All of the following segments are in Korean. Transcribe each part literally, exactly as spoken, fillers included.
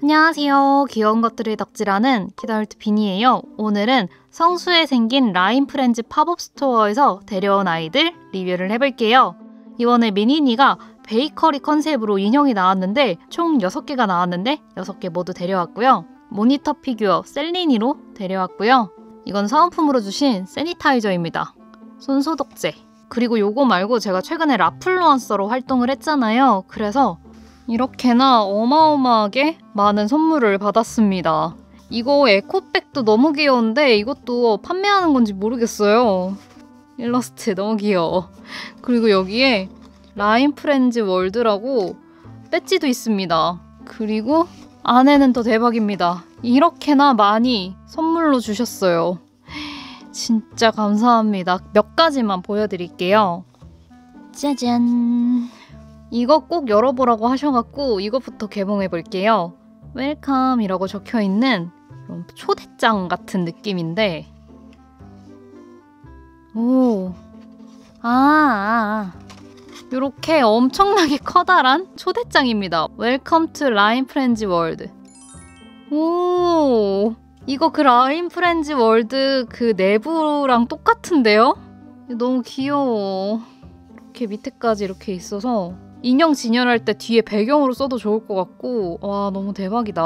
안녕하세요. 귀여운 것들을 덕질하는 키더울트 비니예요. 오늘은 성수에 생긴 라인 프렌즈 팝업 스토어에서 데려온 아이들 리뷰를 해볼게요. 이번에 미니니가 베이커리 컨셉으로 인형이 나왔는데 총 여섯 개가 나왔는데 여섯 개 모두 데려왔고요. 모니터 피규어 셀리니로 데려왔고요. 이건 사은품으로 주신 세니타이저입니다. 손소독제. 그리고 요거 말고 제가 최근에 라플루언서로 활동을 했잖아요. 그래서 이렇게나 어마어마하게 많은 선물을 받았습니다. 이거 에코백도 너무 귀여운데 이것도 판매하는 건지 모르겠어요. 일러스트 너무 귀여워. 그리고 여기에 라인 프렌즈 월드라고 배지도 있습니다. 그리고 안에는 더 대박입니다. 이렇게나 많이 선물로 주셨어요. 진짜 감사합니다. 몇 가지만 보여드릴게요. 짜잔. 이거 꼭 열어보라고 하셔갖고 이것부터 개봉해볼게요. 웰컴이라고 적혀있는 이런 초대장 같은 느낌인데 오, 아, 아. 이렇게 엄청나게 커다란 초대장입니다. 웰컴 투 라인 프렌즈 월드. 오, 이거 그 라인 프렌즈 월드 그 내부랑 똑같은데요? 너무 귀여워. 이렇게 밑에까지 이렇게 있어서 인형 진열할 때 뒤에 배경으로 써도 좋을 것 같고 와 너무 대박이다.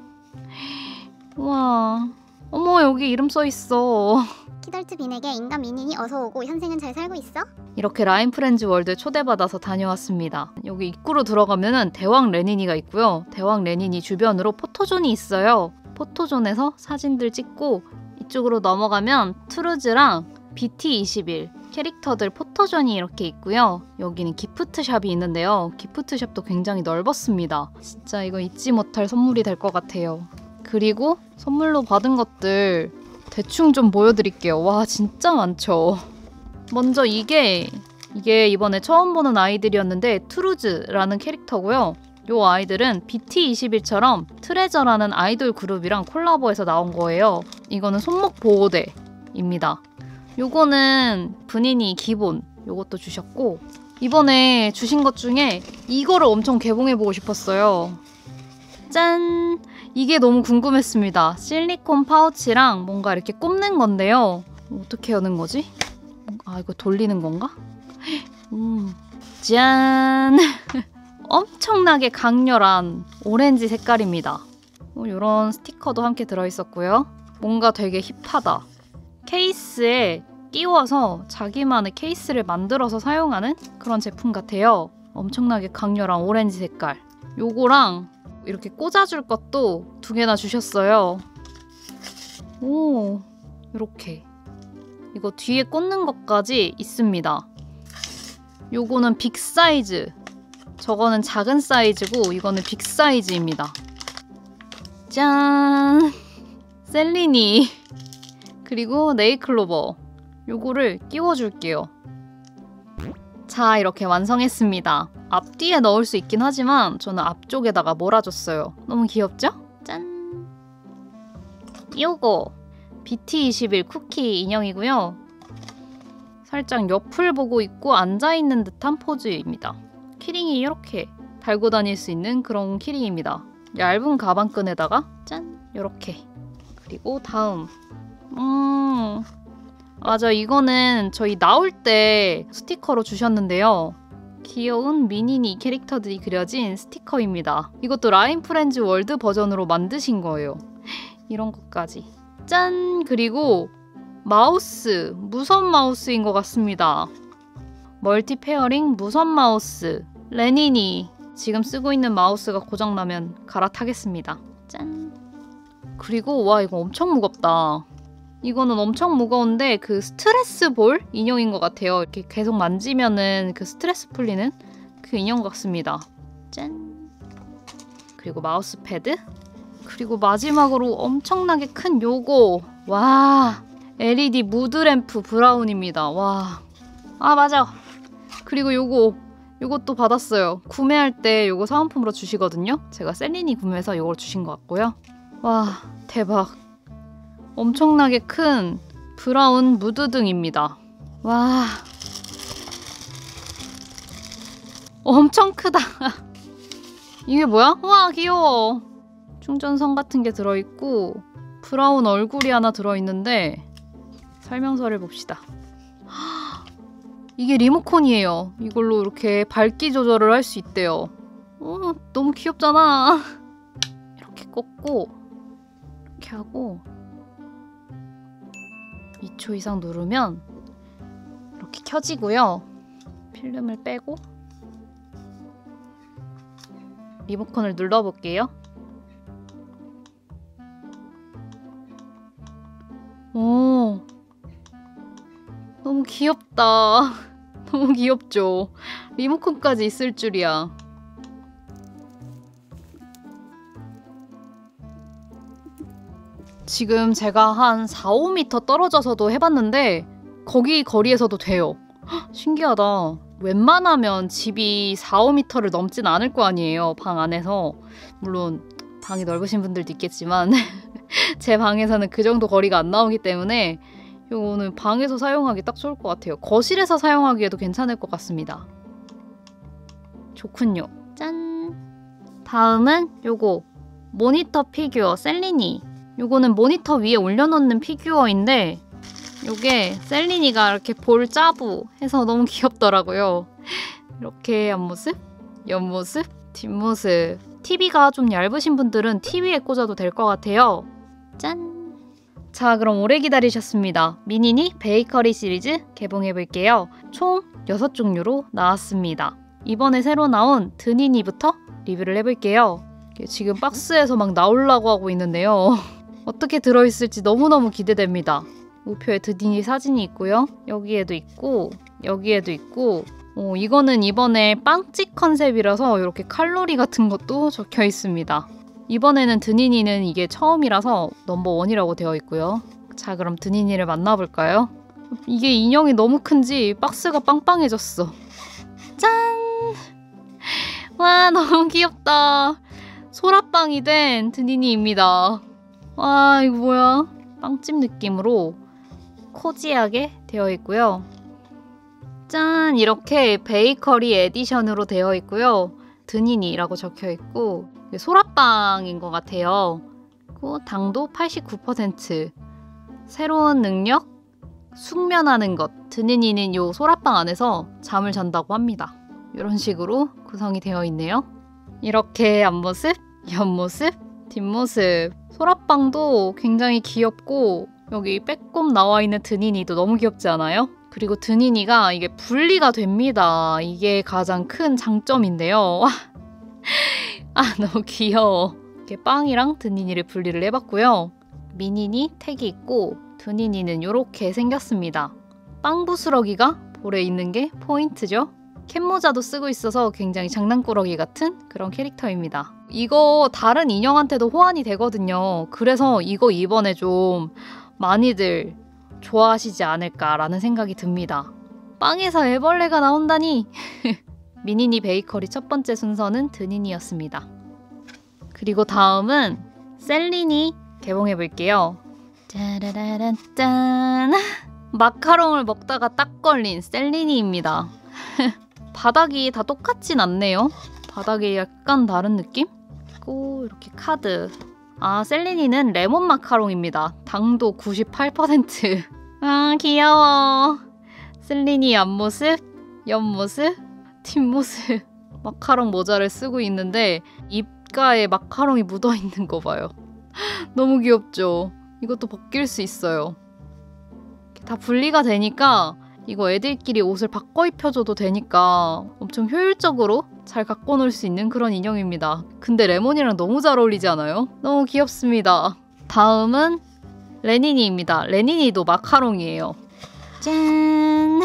와 어머 여기 이름 써있어. 키덜트 빈에게 인간 미니니 어서오고 현생은 잘 살고 있어? 이렇게 라인 프렌즈 월드 초대받아서 다녀왔습니다. 여기 입구로 들어가면은 대왕 레니니가 있고요. 대왕 레니니 주변으로 포토존이 있어요. 포토존에서 사진들 찍고 이쪽으로 넘어가면 투르즈랑 비티 이십일 캐릭터들 포토존이 이렇게 있고요. 여기는 기프트샵이 있는데요. 기프트샵도 굉장히 넓었습니다. 진짜 이거 잊지 못할 선물이 될 것 같아요. 그리고 선물로 받은 것들 대충 좀 보여드릴게요. 와 진짜 많죠. 먼저 이게 이게 이번에 처음 보는 아이들이었는데 투르즈라는 캐릭터고요. 이 아이들은 비티 이십일처럼 트레저라는 아이돌 그룹이랑 콜라보해서 나온 거예요. 이거는 손목 보호대입니다. 요거는 분인이 기본 요것도 주셨고 이번에 주신 것 중에 이거를 엄청 개봉해보고 싶었어요. 짠! 이게 너무 궁금했습니다. 실리콘 파우치랑 뭔가 이렇게 꼽는 건데요. 어떻게 여는 거지? 아 이거 돌리는 건가? 음. 짠! 엄청나게 강렬한 오렌지 색깔입니다. 이런 스티커도 함께 들어있었고요. 뭔가 되게 힙하다. 케이스에 끼워서 자기만의 케이스를 만들어서 사용하는 그런 제품 같아요. 엄청나게 강렬한 오렌지 색깔. 요거랑 이렇게 꽂아줄 것도 두 개나 주셨어요. 오, 이렇게. 이거 뒤에 꽂는 것까지 있습니다. 요거는 빅 사이즈. 저거는 작은 사이즈고 이거는 빅 사이즈입니다. 짠! 셀리니. 그리고 네일클로버 요거를 끼워줄게요. 자 이렇게 완성했습니다. 앞뒤에 넣을 수 있긴 하지만 저는 앞쪽에다가 몰아줬어요. 너무 귀엽죠? 짠! 요거 비티 이십일 쿠키 인형이고요. 살짝 옆을 보고 있고 앉아있는 듯한 포즈입니다. 키링이 이렇게 달고 다닐 수 있는 그런 키링입니다. 얇은 가방끈에다가 짠! 요렇게. 그리고 다음 음 맞아 이거는 저희 나올 때 스티커로 주셨는데요. 귀여운 미니니 캐릭터들이 그려진 스티커입니다. 이것도 라인 프렌즈 월드 버전으로 만드신 거예요. 이런 것까지 짠! 그리고 마우스 무선 마우스인 것 같습니다. 멀티 페어링 무선 마우스 레니니 지금 쓰고 있는 마우스가 고장나면 갈아타겠습니다. 짠! 그리고 와 이거 엄청 무겁다. 이거는 엄청 무거운데 그 스트레스 볼 인형인 것 같아요. 이렇게 계속 만지면은 그 스트레스 풀리는 그 인형 같습니다. 짠! 그리고 마우스 패드. 그리고 마지막으로 엄청나게 큰 요거. 와 엘이디 무드램프 브라운입니다. 와. 아 맞아. 그리고 요거 요것도 받았어요. 구매할 때 요거 사은품으로 주시거든요. 제가 셀리니 구매해서 요걸 주신 것 같고요. 와 대박. 엄청나게 큰 브라운 무드등입니다. 와 엄청 크다. 이게 뭐야? 와 귀여워. 충전선 같은 게 들어있고 브라운 얼굴이 하나 들어있는데 설명서를 봅시다. 이게 리모컨이에요. 이걸로 이렇게 밝기 조절을 할 수 있대요. 어, 너무 귀엽잖아. 이렇게 꽂고 이렇게 하고 이 초 이상 누르면 이렇게 켜지고요. 필름을 빼고 리모컨을 눌러볼게요. 오, 너무 귀엽다. 너무 귀엽죠? 리모컨까지 있을 줄이야. 지금 제가 한 사, 오 미터 떨어져서도 해봤는데 거기 거리에서도 돼요. 헉, 신기하다. 웬만하면 집이 사, 오 미터를 넘진 않을 거 아니에요. 방 안에서. 물론 방이 넓으신 분들도 있겠지만 제 방에서는 그 정도 거리가 안 나오기 때문에 이거는 방에서 사용하기 딱 좋을 것 같아요. 거실에서 사용하기에도 괜찮을 것 같습니다. 좋군요. 짠! 다음은 요거 모니터 피규어 셀리니. 요거는 모니터 위에 올려놓는 피규어인데 요게 셀리니가 이렇게 볼 짜부 해서 너무 귀엽더라고요. 이렇게 앞모습, 옆모습, 뒷모습. 티비가 좀 얇으신 분들은 티비에 꽂아도 될 것 같아요. 짠! 자, 그럼 오래 기다리셨습니다. 미니니 베이커리 시리즈 개봉해볼게요. 총 여섯 종류로 나왔습니다. 이번에 새로 나온 드니니부터 리뷰를 해볼게요. 지금 박스에서 막 나오려고 하고 있는데요. 어떻게 들어있을지 너무너무 기대됩니다. 우표에 드니니 사진이 있고요. 여기에도 있고 여기에도 있고 어, 이거는 이번에 빵집 컨셉이라서 이렇게 칼로리 같은 것도 적혀 있습니다. 이번에는 드니니는 이게 처음이라서 넘버원이라고 되어 있고요. 자, 그럼 드니니를 만나볼까요? 이게 인형이 너무 큰지 박스가 빵빵해졌어. 짠! 와, 너무 귀엽다. 소라빵이 된 드니니입니다. 와, 이거 뭐야? 빵집 느낌으로 코지하게 되어 있고요. 짠! 이렇게 베이커리 에디션으로 되어 있고요. 드니니라고 적혀 있고 소라빵인 것 같아요. 그리고 당도 팔십구 퍼센트. 새로운 능력? 숙면하는 것. 드니니는 요 소라빵 안에서 잠을 잔다고 합니다. 이런 식으로 구성이 되어 있네요. 이렇게 앞모습, 옆모습, 뒷모습. 소라빵도 굉장히 귀엽고 여기 빼꼼 나와 있는 드니니도 너무 귀엽지 않아요? 그리고 드니니가 이게 분리가 됩니다. 이게 가장 큰 장점인데요. 아, 너무 귀여워. 이렇게 빵이랑 드니니를 분리를 해봤고요. 미니니 택이 있고 드니니는 이렇게 생겼습니다. 빵 부스러기가 볼에 있는 게 포인트죠. 캔모자도 쓰고 있어서 굉장히 장난꾸러기 같은 그런 캐릭터입니다. 이거 다른 인형한테도 호환이 되거든요. 그래서 이거 이번에 좀 많이들 좋아하시지 않을까라는 생각이 듭니다. 빵에서 애벌레가 나온다니! 미니니 베이커리 첫 번째 순서는 드니니였습니다. 그리고 다음은 셀리니 개봉해볼게요. 짜라라란 짠! 마카롱을 먹다가 딱 걸린 셀리니입니다. 바닥이 다 똑같진 않네요. 바닥이 약간 다른 느낌? 그리고 이렇게 카드. 아, 셀리니는 레몬 마카롱입니다. 당도 구십팔 퍼센트. 아, 귀여워. 셀리니 앞모습, 옆모습, 뒷모습. 마카롱 모자를 쓰고 있는데 입가에 마카롱이 묻어있는 거 봐요. 너무 귀엽죠? 이것도 벗길 수 있어요. 다 분리가 되니까 이거 애들끼리 옷을 바꿔 입혀줘도 되니까 엄청 효율적으로 잘 갖고 놀 수 있는 그런 인형입니다. 근데 레몬이랑 너무 잘 어울리지 않아요? 너무 귀엽습니다. 다음은 레니니입니다. 레니니도 마카롱이에요. 짠!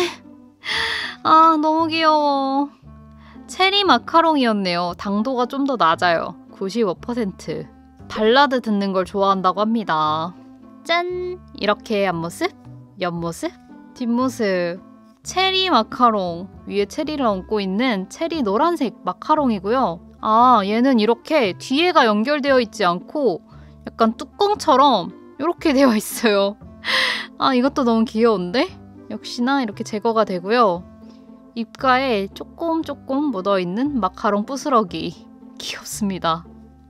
아, 너무 귀여워. 체리 마카롱이었네요. 당도가 좀 더 낮아요. 구십오 퍼센트. 발라드 듣는 걸 좋아한다고 합니다. 짠! 이렇게 앞모습, 옆모습, 뒷모습. 체리 마카롱. 위에 체리를 얹고 있는 체리 노란색 마카롱이고요. 아, 얘는 이렇게 뒤에가 연결되어 있지 않고 약간 뚜껑처럼 이렇게 되어 있어요. 아, 이것도 너무 귀여운데? 역시나 이렇게 제거가 되고요. 입가에 조금 조금 묻어있는 마카롱 부스러기. 귀엽습니다.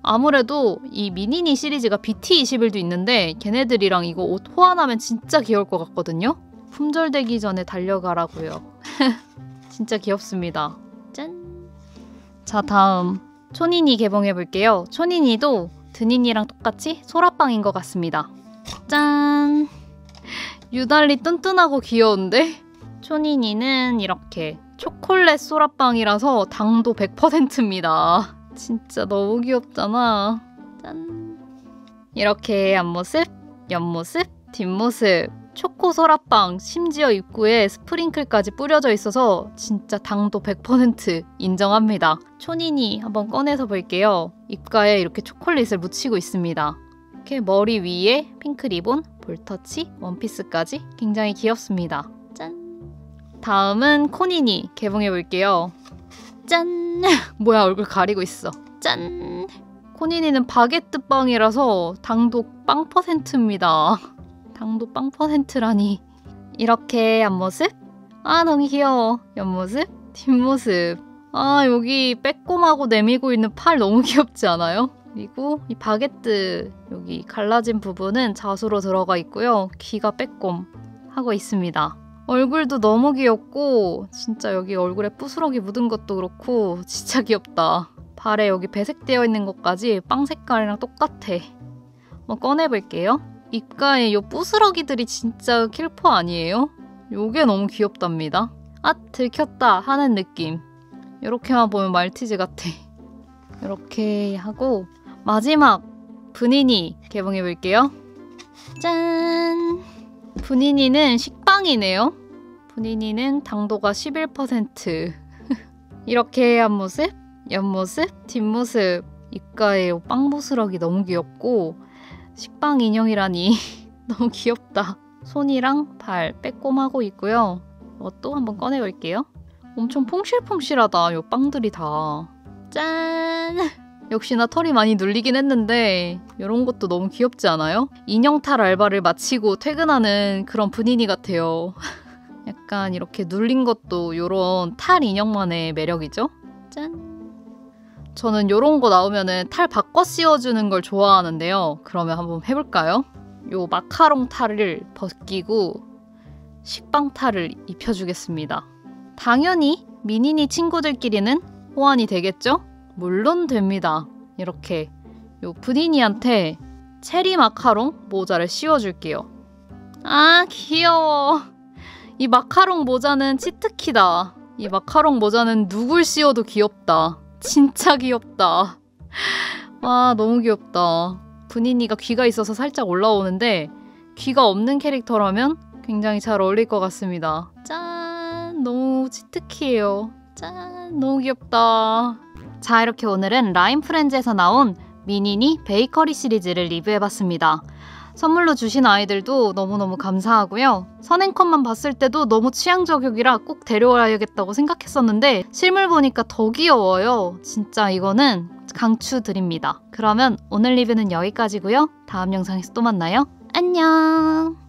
아무래도 이 미니니 시리즈가 비티 이십일도 있는데 걔네들이랑 이거 옷 호환하면 진짜 귀여울 것 같거든요. 품절되기 전에 달려가라고요. 진짜 귀엽습니다. 짠! 자, 다음 초니니 개봉해볼게요. 초니니도 드니니랑 똑같이 소라빵인 것 같습니다. 짠! 유달리 뚠뚠하고 귀여운데? 초니니는 이렇게 초콜릿 소라빵이라서 당도 백 퍼센트입니다. 진짜 너무 귀엽잖아. 짠! 이렇게 앞모습, 옆모습, 뒷모습 초코 소라빵, 심지어 입구에 스프링클까지 뿌려져 있어서 진짜 당도 백 퍼센트 인정합니다. 초니니 한번 꺼내서 볼게요. 입가에 이렇게 초콜릿을 묻히고 있습니다. 이렇게 머리 위에 핑크 리본, 볼터치, 원피스까지 굉장히 귀엽습니다. 짠! 다음은 코니니 개봉해볼게요. 짠! 뭐야, 얼굴 가리고 있어. 짠! 코니니는 바게트 빵이라서 당도 빵 퍼센트입니다. 당도 빵 퍼센트라니. 이렇게 앞모습, 아 너무 귀여워. 옆모습, 뒷모습. 아 여기 빼꼼하고 내밀고 있는 팔 너무 귀엽지 않아요? 그리고 이 바게트 여기 갈라진 부분은 자수로 들어가 있고요. 귀가 빼꼼 하고 있습니다. 얼굴도 너무 귀엽고 진짜 여기 얼굴에 부스러기 묻은 것도 그렇고 진짜 귀엽다. 발에 여기 배색되어 있는 것까지 빵 색깔이랑 똑같아. 한번 꺼내볼게요. 입가에 요 부스러기들이 진짜 킬포 아니에요? 요게 너무 귀엽답니다. 아 들켰다 하는 느낌. 이렇게만 보면 말티즈 같아. 이렇게 하고 마지막 브니니 개봉해볼게요. 짠! 브니니는 식빵이네요. 브니니는 당도가 십일 퍼센트. 이렇게 앞모습, 옆모습, 뒷모습. 입가에 빵 부스러기 너무 귀엽고 식빵 인형이라니 너무 귀엽다. 손이랑 발 빼꼼하고 있고요. 이것도 한번 꺼내볼게요. 엄청 퐁실퐁실하다. 요 빵들이 다. 짠! 역시나 털이 많이 눌리긴 했는데 이런 것도 너무 귀엽지 않아요? 인형탈 알바를 마치고 퇴근하는 그런 분위기 같아요. 약간 이렇게 눌린 것도 이런 탈 인형만의 매력이죠? 짠! 저는 이런 거 나오면은 탈 바꿔 씌워주는 걸 좋아하는데요. 그러면 한번 해볼까요? 요 마카롱 탈을 벗기고 식빵 탈을 입혀주겠습니다. 당연히 미니니 친구들끼리는 호환이 되겠죠? 물론 됩니다. 이렇게 요 브니니한테 체리 마카롱 모자를 씌워줄게요. 아 귀여워. 이 마카롱 모자는 치트키다. 이 마카롱 모자는 누굴 씌워도 귀엽다. 진짜 귀엽다. 와 너무 귀엽다. 브니니가 귀가 있어서 살짝 올라오는데 귀가 없는 캐릭터라면 굉장히 잘 어울릴 것 같습니다. 짠! 너무 치트키예요. 짠! 너무 귀엽다. 자 이렇게 오늘은 라임프렌즈에서 나온 미니니 베이커리 시리즈를 리뷰해봤습니다. 선물로 주신 아이들도 너무너무 감사하고요. 선행컷만 봤을 때도 너무 취향 저격이라 꼭 데려와야겠다고 생각했었는데 실물 보니까 더 귀여워요. 진짜 이거는 강추드립니다. 그러면 오늘 리뷰는 여기까지고요. 다음 영상에서 또 만나요. 안녕!